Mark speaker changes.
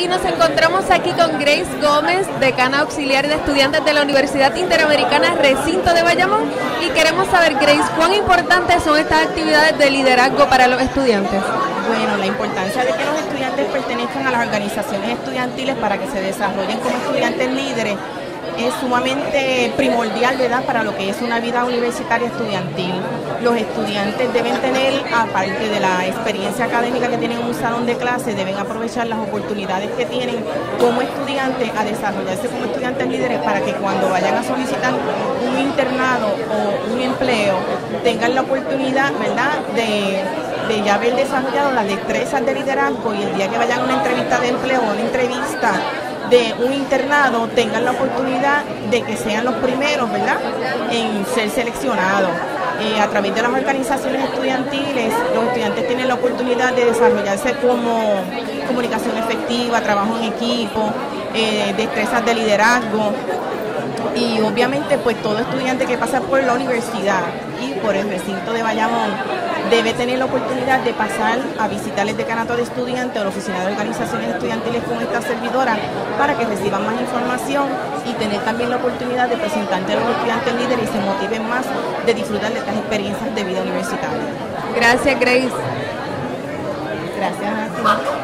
Speaker 1: y nos encontramos aquí con Grace Gómez, decana auxiliar de estudiantes de la Universidad Interamericana Recinto de Bayamón, y queremos saber, Grace, ¿cuán importantes son estas actividades de liderazgo para los estudiantes?
Speaker 2: Bueno, la importancia de que los estudiantes pertenezcan a las organizaciones estudiantiles para que se desarrollen como estudiantes líderes es sumamente primordial, ¿verdad?, para lo que es una vida universitaria estudiantil. Los estudiantes deben tener, aparte de la experiencia académica que tienen en un salón de clase, deben aprovechar las oportunidades que tienen como estudiantes a desarrollarse como estudiantes líderes para que cuando vayan a solicitar un internado o un empleo tengan la oportunidad, ¿verdad?, de ya haber desarrollado las destrezas de liderazgo, y el día que vayan a una entrevista de empleo o una entrevista de un internado tengan la oportunidad de que sean los primeros, ¿verdad?, en ser seleccionados. A través de las organizaciones estudiantiles, los estudiantes tienen la oportunidad de desarrollarse como comunicación efectiva, trabajo en equipo, destrezas de liderazgo. Y obviamente pues todo estudiante que pasa por la universidad y por el recinto de Bayamón debe tener la oportunidad de pasar a visitar el decanato de estudiantes o la oficina de organizaciones estudiantiles con esta servidora para que reciban más información y tener también la oportunidad de presentarse a los estudiantes líderes y se motiven más de disfrutar de estas experiencias de vida universitaria.
Speaker 1: Gracias, Grace.
Speaker 2: Gracias a ti.